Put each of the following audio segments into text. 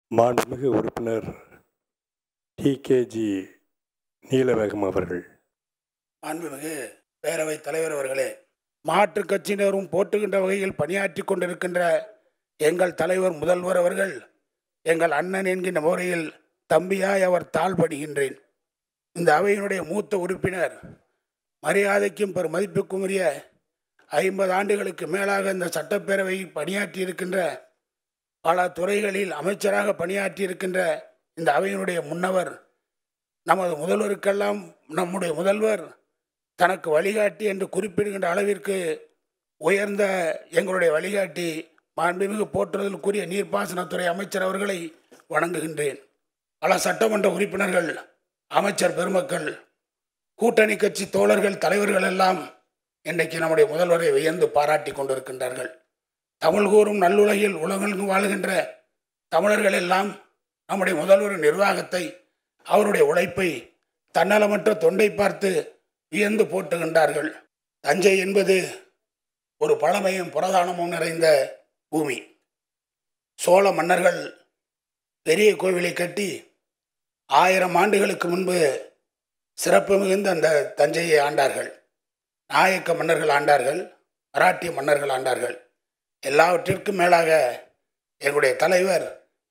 மாண்புமிகு உறுப்பினர் டிகேஜி நீலவேகம் அவர்கள். மாண்புமிகு பேரவைத் தலைவர் அவர்களே, மாற்றுக் கட்சியினரும் போற்றுகின்ற வகையில் பணியாற்றி கொண்டிருக்கின்ற எங்கள் தலைவர் முதல்வர் அவர்கள் எங்கள் அண்ணன் என்கின்ற முறையில் தம்பியாய் அவர் தாழ்படுகின்றேன். இந்த அவையினுடைய மூத்த உறுப்பினர், மரியாதைக்கும் பெரும் மதிப்புக்கும் உரிய 50 ஆண்டுகளுக்கு மேலாக இந்த சட்டப்பேரவையில் பணியாற்றி இருக்கின்ற, பல துறைகளில் அமைச்சராக பணியாற்றி இருக்கின்ற இந்த அவையினுடைய முன்னவர், நமது முதல்வருக்கெல்லாம் நம்முடைய முதல்வர் தனக்கு வழிகாட்டி என்று குறிப்பிடுகின்ற அளவிற்கு உயர்ந்த எங்களுடைய வழிகாட்டி மாண்புமிகு போற்றுதலுக்குரிய நீர்ப்பாசனத்துறை அமைச்சர் அவர்களை வணங்குகின்றேன். பல சட்டமன்ற உறுப்பினர்கள், அமைச்சர் பெருமக்கள், கூட்டணி கட்சி தோழர்கள், தலைவர்கள் எல்லாம் இன்றைக்கு நம்முடைய முதல்வரை வியந்து பாராட்டி கொண்டிருக்கின்றார்கள். தமிழ் கூறும் நல்லுலகில் உலகெங்கும் வாழ்கின்ற தமிழர்கள் எல்லாம் நம்முடைய முதல்வரின் நிர்வாகத்தை, அவருடைய உழைப்பை, தன்னலமற்ற தொண்டை பார்த்து வியந்து போற்றுகின்றார்கள். தஞ்சை என்பது ஒரு பழமையும் புரதானமும் நிறைந்த பூமி. சோழ மன்னர்கள் பெரிய கோவிலை கட்டி 1000 ஆண்டுகளுக்கு முன்பு சிறப்பு மிகுந்த அந்த தஞ்சையை ஆண்டார்கள். நாயக்க மன்னர்கள் ஆண்டார்கள், மராட்டிய மன்னர்கள் ஆண்டார்கள். எல்லாவற்றிற்கும் மேலாக எங்களுடைய தலைவர்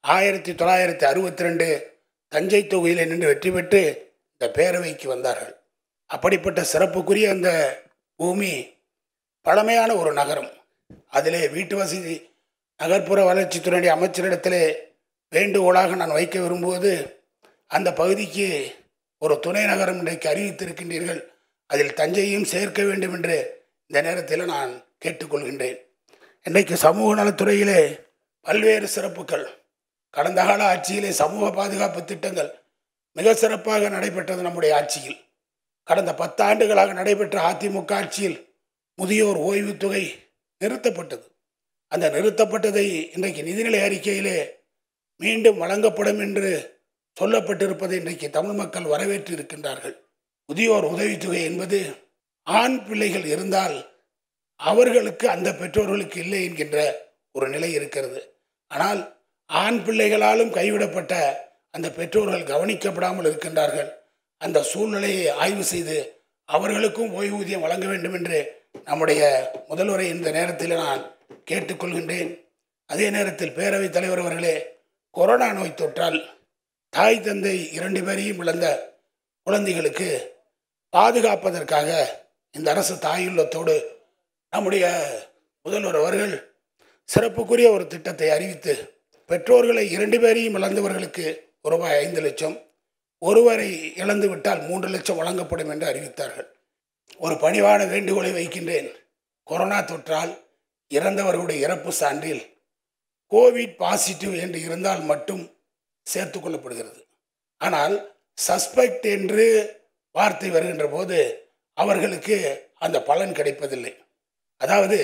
1962 தஞ்சை தொகுதியில் நின்று வெற்றி பெற்று இந்த பேரவைக்கு வந்தார்கள். அப்படிப்பட்ட சிறப்புக்குரிய அந்த பூமி பழமையான ஒரு நகரம். அதிலே வீட்டு வசதி நகர்ப்புற வளர்ச்சித்துறை அமைச்சரிடத்திலே வேண்டுகோளாக நான் வைக்க விரும்புவது, அந்த பகுதிக்கு ஒரு துணை நகரம் இன்றைக்கு அறிவித்திருக்கின்றீர்கள், அதில் தஞ்சையும் சேர்க்க வேண்டும் என்று இந்த நேரத்தில் நான் கேட்டுக்கொள்கின்றேன். இன்றைக்கு சமூக நலத்துறையிலே பல்வேறு சிறப்புகள், கடந்த கால ஆட்சியிலே சமூக பாதுகாப்பு திட்டங்கள் மிக சிறப்பாக நடைபெற்றது. நம்முடைய ஆட்சியில் கடந்த 10 ஆண்டுகளாக நடைபெற்ற அதிமுக ஆட்சியில் முதியோர் ஓய்வுத்தொகை நிறுத்தப்பட்டது. அந்த நிறுத்தப்பட்டதை இன்றைக்கு நிதிநிலை அறிக்கையிலே மீண்டும் வழங்கப்படும் என்று சொல்லப்பட்டிருப்பதை இன்றைக்கு தமிழ் மக்கள் வரவேற்று இருக்கின்றார்கள். முதியோர் உதவித்தொகை என்பது ஆண் பிள்ளைகள் இருந்தால் அவர்களுக்கு, அந்த பெற்றோர்களுக்கு இல்லை என்கின்ற ஒரு நிலை இருக்கிறது. ஆனால் ஆண் பிள்ளைகளாலும் கைவிடப்பட்ட அந்த பெற்றோர்கள் கவனிக்கப்படாமல் இருக்கின்றார்கள். அந்த சூழ்நிலையை ஆய்வு செய்து அவர்களுக்கும் ஓய்வூதியம் வழங்க வேண்டும் என்று நம்முடைய முதல்வரை இந்த நேரத்தில் நான் கேட்டுக்கொள்கின்றேன். அதே நேரத்தில் பேரவைத் தலைவர் அவர்களே, கொரோனா நோய் தொற்றால் தாய் தந்தை 2 பேரையும் இழந்த குழந்தைகளுக்கு பாதுகாப்பதற்காக இந்த அரசு தாயுள்ளத்தோடு நம்முடைய முதல்வர் அவர்கள் சிறப்புக்குரிய ஒரு திட்டத்தை அறிவித்து, பெற்றோர்களை 2 பேரையும் இழந்தவர்களுக்கு ரூபாய் 5 லட்சம், ஒருவரை இழந்து விட்டால் 3 லட்சம் வழங்கப்படும் என்று அறிவித்தார்கள். ஒரு பணிவான வேண்டுகோளை வைக்கின்றேன். கொரோனா தொற்றால் இறந்தவர்களுடைய இறப்பு சான்றில் கோவிட் பாசிட்டிவ் என்று இருந்தால் மட்டும் சேர்த்து கொள்ளப்படுகிறது. ஆனால் சஸ்பெக்ட் என்று வார்த்தை வருகின்ற போது அவர்களுக்கு அந்த பலன் கிடைப்பதில்லை. அதாவது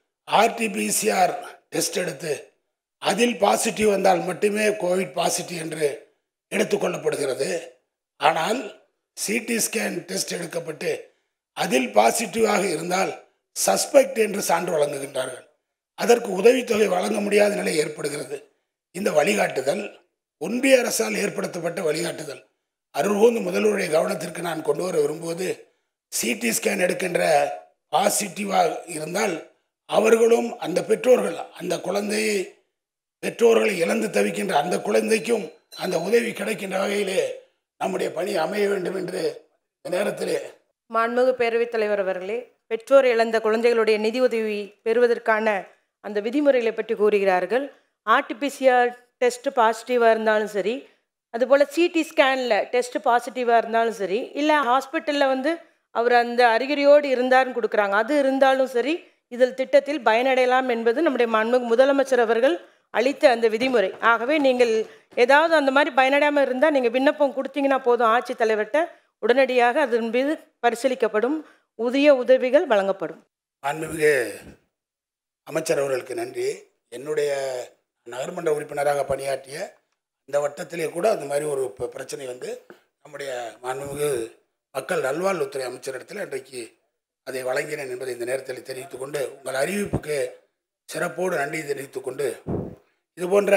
RT-PCR டெஸ்ட் எடுத்து அதில் பாசிட்டிவ் வந்தால் மட்டுமே கோவிட் பாசிட்டிவ் என்று எடுத்துக்கொள்ளப்படுகிறது. ஆனால் CT ஸ்கேன் டெஸ்ட் எடுக்கப்பட்டு அதில் பாசிட்டிவாக இருந்தால் சஸ்பெக்ட் என்று சான்று வழங்குகின்றார்கள். அதற்கு உதவித்தொகை வழங்க முடியாத நிலை ஏற்படுகிறது. இந்த வழிகாட்டுதல் ஒன்றிய அரசால் ஏற்படுத்தப்பட்ட வழிகாட்டுதல். அருள்கூர்ந்து முதல்வருடைய கவனத்திற்கு நான் கொண்டு வர விரும்புவது, CT ஸ்கேன் எடுக்கின்ற பாசிட்டிவாக இருந்தால் அவர்களும், அந்த பெற்றோர்கள், அந்த குழந்தையை, பெற்றோர்களை இழந்து தவிக்கின்ற அந்த குழந்தைக்கும் அந்த உதவி கிடைக்கின்ற வகையிலே நம்முடைய பணி அமைய வேண்டும் என்று இந்த நேரத்திலே. மாண்புமிகு பேரவைத் தலைவர் அவர்களே, பெற்றோர் இழந்த குழந்தைகளுடைய நிதி உதவி பெறுவதற்கான அந்த விதிமுறைகளை பற்றி கூறுகிறார்கள். RT-PCR டெஸ்ட் பாசிட்டிவாக இருந்தாலும் சரி, அதுபோல் CT ஸ்கேனில் டெஸ்ட் பாசிட்டிவாக இருந்தாலும் சரி, இல்லை ஹாஸ்பிட்டலில் அவர் அந்த அறிகுறியோடு இருந்தார்னு கொடுக்குறாங்க, அது இருந்தாலும் சரி, இதில் திட்டத்தில் பயனடையலாம் என்பது நம்முடைய மாண்புமிகு முதலமைச்சர் அவர்கள் அளித்த அந்த விதிமுறை. ஆகவே நீங்கள் ஏதாவது அந்த மாதிரி பயனடையாமல் இருந்தால் நீங்கள் விண்ணப்பம் கொடுத்தீங்கன்னா போதும், ஆட்சித்தலைவர்கிட்ட உடனடியாக அதன் மீது பரிசீலிக்கப்படும், உரிய உதவிகள் வழங்கப்படும். மாண்புமிகு அமைச்சர் அவர்களுக்கு நன்றி. என்னுடைய நகர்மன்ற உறுப்பினராக பணியாற்றிய இந்த வட்டத்திலே கூட அந்த மாதிரி ஒரு பிரச்சனை நம்முடைய மாண்புமிகு மக்கள் நல்வாழ்வுத்துறை அமைச்சரிடத்தில் இன்றைக்கு அதை வழங்கினேன் என்பதை இந்த நேரத்தில் தெரிவித்துக்கொண்டு, உங்கள் அறிவிப்புக்கு சிறப்போடு நன்றி தெரிவித்துக்கொண்டு, இதுபோன்ற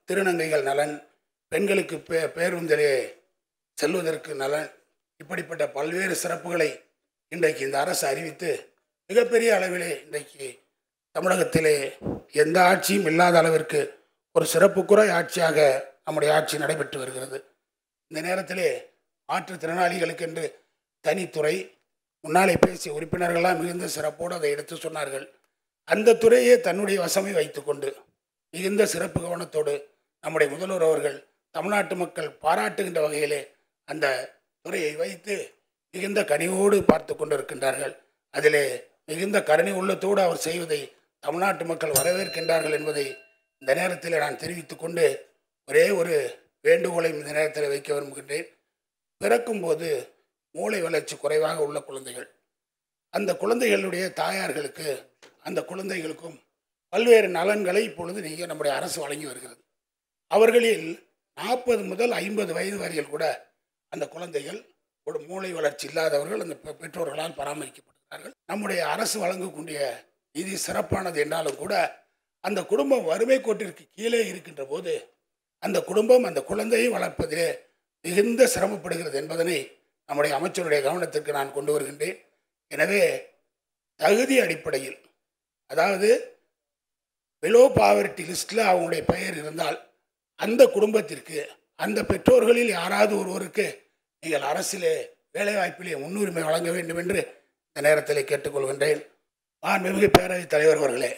திருநங்கைகள் நலன், பெண்களுக்கு பேருந்திலே செல்வதற்கு நலன், இப்படிப்பட்ட பல்வேறு சிறப்புகளை இன்றைக்கு இந்த அரசு அறிவித்து மிகப்பெரிய அளவிலே இன்றைக்கு தமிழகத்திலே எந்த ஆட்சியும் இல்லாத அளவிற்கு ஒரு சிறப்புக்குறை ஆட்சியாக நம்முடைய ஆட்சி நடைபெற்று வருகிறது. இந்த நேரத்திலே மாற்றுத்திறனாளிகளுக்கென்று தனித்துறை, முன்னாலே பேசிய உறுப்பினர்கள்லாம் மிகுந்த சிறப்போடு அதை எடுத்து சொன்னார்கள். அந்த துறையை தன்னுடைய வசமே வைத்துக்கொண்டு மிகுந்த சிறப்பு கவனத்தோடு நம்முடைய முதல்வர் அவர்கள் தமிழ்நாட்டு மக்கள் பாராட்டுகின்ற வகையிலே அந்த துறையை வைத்து மிகுந்த கனிவோடு பார்த்து கொண்டிருக்கின்றார்கள். அதிலே மிகுந்த கருணை உள்ளத்தோடு அவர் செய்வதை தமிழ்நாட்டு மக்கள் வரவேற்கின்றார்கள் என்பதை இந்த நேரத்தில் நான் தெரிவித்துக் கொண்டு ஒரே ஒரு வேண்டுகோளை இந்த நேரத்தில் வைக்க விரும்புகின்றேன். பிறக்கும்போது மூளை வளர்ச்சி குறைவாக உள்ள குழந்தைகள், அந்த குழந்தைகளுடைய தாயார்களுக்கு, அந்த குழந்தைகளுக்கும் பல்வேறு நலன்களை இப்பொழுது நீங்கள் நம்முடைய அரசு வழங்கி வருகிறது. அவர்களில் 40 முதல் 50 வயது வரையில் கூட அந்த குழந்தைகள் ஒரு மூளை வளர்ச்சி இல்லாதவர்கள் அந்த பெற்றோர்களால் பராமரிக்கப்படுகிறார்கள். நம்முடைய அரசு வழங்கக்கூடிய நிதி சிறப்பானது என்றாலும் கூட அந்த குடும்பம் வறுமை கோட்டிற்கு கீழே இருக்கின்ற போது அந்த குடும்பம் அந்த குழந்தையை வளர்ப்பதிலே மிகுந்த சிரமப்படுகிறது என்பதனை நம்முடைய அமைச்சருடைய கவனத்திற்கு நான் கொண்டு வருகின்றேன். எனவே தகுதி அடிப்படையில், அதாவது பிலோ பாவர்ட்டி லிஸ்டில் அவங்களுடைய பெயர் இருந்தால் அந்த குடும்பத்திற்கு, அந்த பெற்றோர்களில் யாராவது ஒருவருக்கு நீங்கள் அரசிலே வேலைவாய்ப்பிலே முன்னுரிமை வழங்க வேண்டும் என்று இந்த நேரத்தில் கேட்டுக்கொள்கின்றேன். மாண்புமிகு பேரவைத் தலைவர் அவர்களே,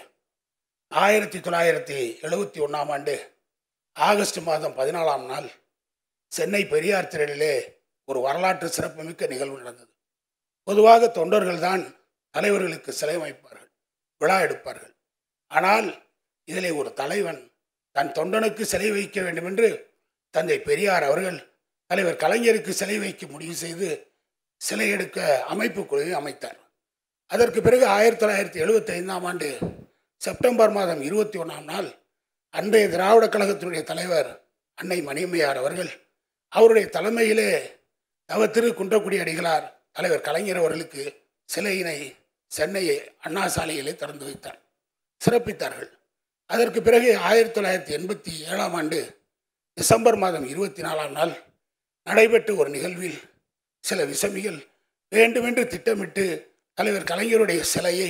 1971ஆம் ஆண்டு ஆகஸ்ட் மாதம் 14ஆம் நாள் சென்னை பெரியார் திடலிலே ஒரு வரலாற்று சிறப்புமிக்க நிகழ்வு நடந்தது. பொதுவாக தொண்டர்கள் தான் தலைவர்களுக்கு சிலை வைப்பார்கள், விழா எடுப்பார்கள். ஆனால் இதிலே ஒரு தலைவன் தன் தொண்டனுக்கு சிலை வைக்க வேண்டும் என்று தந்தை பெரியார் அவர்கள் தலைவர் கலைஞருக்கு சிலை வைக்க முடிவு செய்து சிலை எடுக்க அமைப்பு குழுவை அமைத்தார். அதற்கு பிறகு 1975ஆம் ஆண்டு செப்டம்பர் மாதம் 21ஆம் நாள் அன்றைய திராவிட கழகத்தினுடைய தலைவர் அன்னை மணியம்மையார் அவர்கள் அவருடைய தலைமையிலே திரு குன்றக்குடி அடிகளார் தலைவர் கலைஞர் அவர்களுக்கு சிலையினை சென்னை அண்ணா சாலையிலே திறந்து வைத்தார், சிறப்பித்தார்கள். அதற்கு பிறகு 1987ஆம் ஆண்டு டிசம்பர் மாதம் 24ஆம் நாள் நடைபெற்ற ஒரு நிகழ்வில் சில விசமிகள் வேண்டுமென்று திட்டமிட்டு தலைவர் கலைஞருடைய சிலையை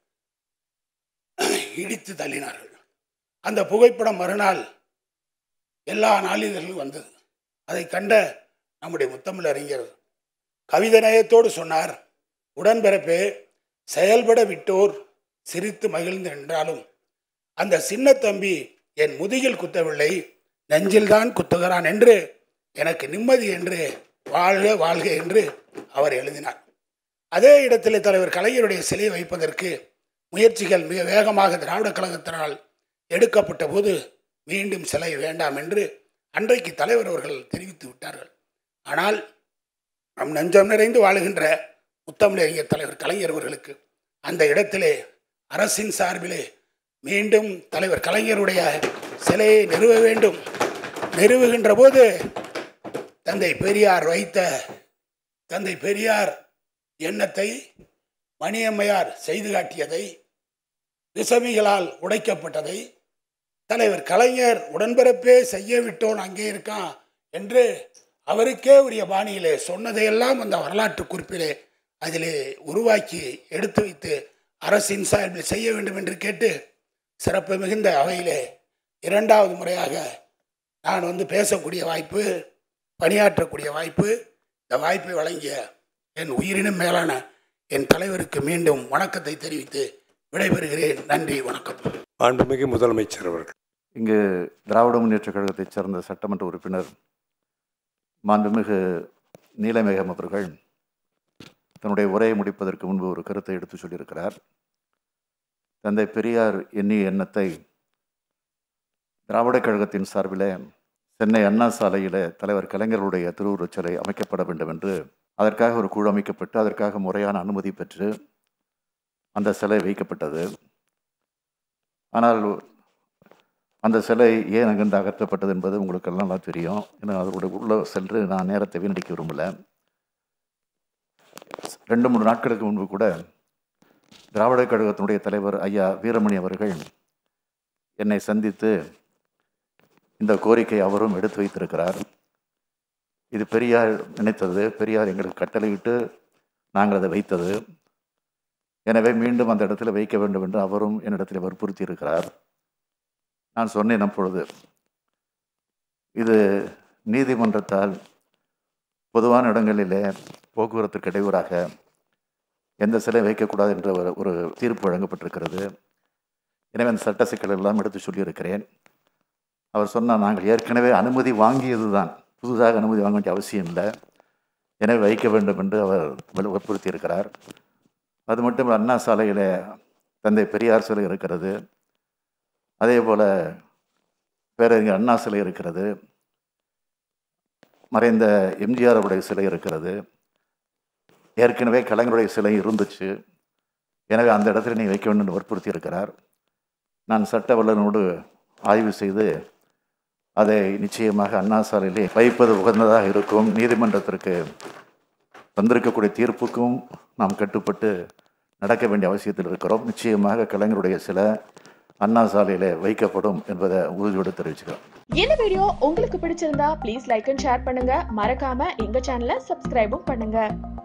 இடித்து தள்ளினார்கள். அந்த புகைப்படம் மறுநாள் எல்லா நாளிதழிலும் வந்தது. அதை கண்ட நம்முடைய முத்தமிழ் அறிஞர் கவிதை நயத்தோடு சொன்னார், உடன்பிறப்பே, செயல்பட விட்டோர் சிரித்து மகிழ்ந்து நின்றாலும் அந்த சின்ன தம்பி என் முதுகில் குத்தவில்லை, நெஞ்சில்தான் குத்துகிறான் என்று எனக்கு நிம்மதி என்று வாழ்க வாழ்க என்று அவர் எழுதினார். அதே இடத்தில் தலைவர் கலைஞருடைய சிலை வைப்பதற்கு முயற்சிகள் மிக வேகமாக திராவிட கழகத்தினால் எடுக்கப்பட்ட போது மீண்டும் சிலை வேண்டாம் என்று அன்றைக்கு தலைவர் அவர்கள் தெரிவித்து விட்டார்கள். ஆனால் நம் நெஞ்சம் நிறைந்து வாழுகின்ற முத்தமிழறிஞர் தலைவர் கலைஞர் அவர்களுக்கு அந்த இடத்திலே அரசின் சார்பிலே மீண்டும் தலைவர் கலைஞருடைய சிலையை நிறுவ வேண்டும். நிறுவுகின்ற போது தந்தை பெரியார் எண்ணத்தை மணியம்மையார் செய்து காட்டியதை, விசமிகளால் உடைக்கப்பட்டதை தலைவர் கலைஞர் உடன்பிறப்பே செய்ய விட்டோன் அங்கே இருக்கான் என்று அவருக்கே உரிய பாணியிலே சொன்னதையெல்லாம் அந்த வரலாற்று குறிப்பிலே அதிலே உருவாக்கி எடுத்து வைத்து அரசின் சார்பில் செய்ய வேண்டும் என்று கேட்டு சிறப்பு மிகுந்த அவையிலே 2வது முறையாக நான் பேசக்கூடிய வாய்ப்பு, பணியாற்றக்கூடிய வாய்ப்பு, இந்த வாய்ப்பை வழங்கிய என் உயிரினும் மேலான என் தலைவருக்கு மீண்டும் வணக்கத்தை தெரிவித்து விடைபெறுகிறேன். நன்றி, வணக்கம். மாண்புமிகு முதலமைச்சர் அவர்கள். இங்கு திராவிட முன்னேற்றக் கழகத்தைச் சேர்ந்த சட்டமன்ற உறுப்பினர் மாண்புமிகு நீலமேகம் அவர்கள் தன்னுடைய உரையை முடிப்பதற்கு முன்பு ஒரு கருத்தை எடுத்து சொல்லியிருக்கிறார். தந்தை பெரியார் எண்ணிய எண்ணத்தை திராவிட கழகத்தின் சார்பில் சென்னை அண்ணா சாலையில் தலைவர் கலைஞர்களுடைய திருவுருவச் சிலை அமைக்கப்பட வேண்டும் என்று அதற்காக ஒரு குழு அமைக்கப்பட்டு அதற்காக முறையான அனுமதி பெற்று அந்த சிலை வைக்கப்பட்டது. ஆனால் அந்த சிலை ஏன் அங்கிருந்து அகற்றப்பட்டது என்பது உங்களுக்கெல்லாம் நல்லா தெரியும். ஏன்னா அதோட உள்ள சென்று நான் நேரத்தை வீணடிக்க விரும்பலை. 2-3 நாட்களுக்கு முன்பு கூட திராவிட கழகத்தினுடைய தலைவர் ஐயா வீரமணி அவர்கள் என்னை சந்தித்து இந்த கோரிக்கை அவரும் எடுத்து வைத்திருக்கிறார். இது பெரியார் நினைத்தது, பெரியார் எங்களுக்கு கட்டளையிட்டு நாங்கள் அதை வைத்தது. எனவே மீண்டும் அந்த இடத்துல வைக்க வேண்டும் என்று அவரும் என்னிடத்தில் வற்புறுத்தி இருக்கிறார். நான் சொன்னேன் அப்பொழுது, இது நீதிமன்றத்தால் பொதுவான இடங்களிலே போக்குவரத்துக்கு இடையூறாக எந்த சிலை வைக்கக்கூடாது என்ற ஒரு தீர்ப்பு வழங்கப்பட்டிருக்கிறது. எனவே அந்த சட்ட சிக்கல் எல்லாம் எடுத்து சொல்லியிருக்கிறேன். அவர் சொன்னார், நாங்கள் ஏற்கனவே அனுமதி வாங்கியது தான், புதுதாக அனுமதி வாங்க வேண்டிய அவசியம் இல்லை, எனவே வைக்க வேண்டும் என்று அவர் வற்புறுத்தி இருக்கிறார். அது மட்டும் அண்ணா சாலையில் தந்தை பெரியார் சிலை இருக்கிறது, அதே போல் பேரறிஞர் அண்ணா சிலை இருக்கிறது, மறைந்த எம்ஜிஆர் உடைய சிலை இருக்கிறது, ஏற்கனவே கலைஞருடைய சிலை இருந்துச்சு, எனவே அந்த இடத்துல நீ வைக்க வேண்டும் என்று வற்புறுத்தி இருக்கிறார். நான் சட்ட வல்லுநரோடு ஆய்வு செய்து அதை நிச்சயமாக அண்ணா சாலையிலே வைப்பது உகந்ததாக இருக்கும். நீதிமன்றத்திற்கு வந்திருக்கக்கூடிய தீர்ப்புக்கும் நாம் கட்டுப்பட்டு நடக்க வேண்டிய அவசியத்தில் இருக்கிறோம். நிச்சயமாக கலைஞருடைய சில அண்ணா சாலையிலே வைக்கப்படும் என்பதை உறுதியோடு தெரிவிச்சுக்கிறோம். இந்த வீடியோ உங்களுக்கு பிடிச்சிருந்தா ப்ளீஸ் லைக் அண்ட் ஷேர் பண்ணுங்க. மறக்காம எங்க சேனலை சப்ஸ்கிரைபும் பண்ணுங்க.